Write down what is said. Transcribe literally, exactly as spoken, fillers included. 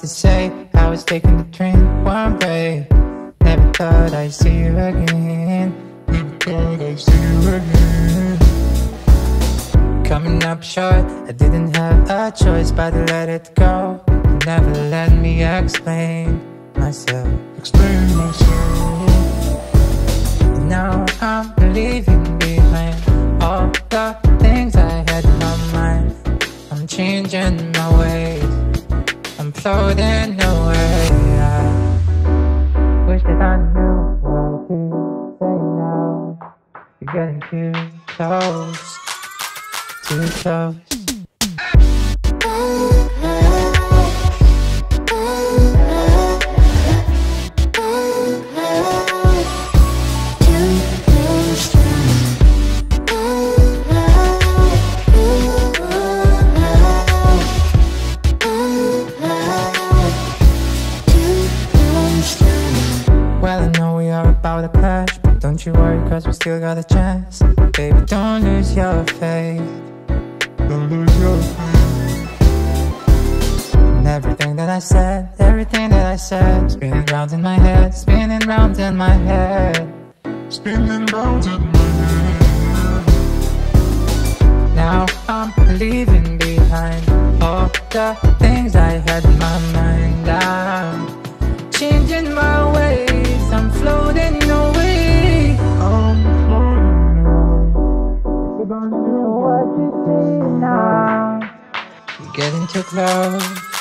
to say. I was taking the train one way. Never thought I'd see you again. Never thought I'd see you again. Coming up short, I didn't have a choice but to let it go. You never let me explain myself. Explain myself. Now I'm leaving behind all the things I had in my mind. I'm changing my ways, I'm floating away. I wish that I knew what to say now. You're getting too close, too close. About a clash, but don't you worry, cause we still got a chance. Baby, don't lose your faith. Don't lose your faith. And everything that I said, everything that I said, spinning round in my head, spinning round in my head, spinning round in my head. Now I'm leaving behind all the things I had in my mind. I'm changing my ways, I'm floating away. I'm floating away. What you see now? You're getting too close.